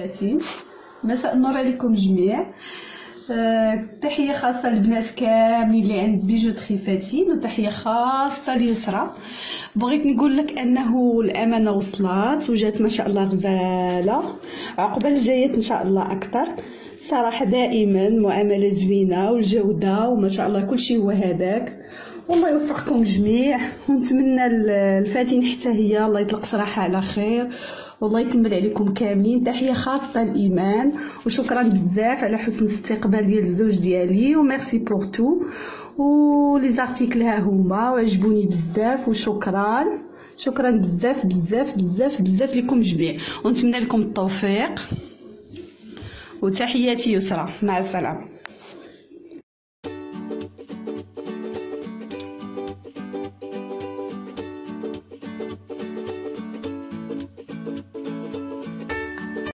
فاتن. مساء النور عليكم جميع. تحية خاصة للبنات كاملين اللي عند بيجوتري فاتن، وتحية خاصة ليسرى. بغيت نقول لك انه الامانة وصلت وجات ما شاء الله غزالة، عقبال الجايات ان شاء الله اكثر. صراحة دائما معاملة زوينة والجودة وما شاء الله كل شيء هو هذاك. والله يوفقكم جميع، ونتمنى الفاتن حتى هي الله يطلق صراحة على خير، والله يكمل عليكم كاملين. تحية خاصة لإيمان، وشكرا بزاف على حسن الاستقبال ديال الزوج ديالي، وميرسي بور تو. ولي زارتيكل ها هما وعجبوني بزاف، وشكرا شكرا بزاف بزاف بزاف بزاف لكم جميع، ونتمنى لكم التوفيق. وتحياتي يسرى، مع السلامة.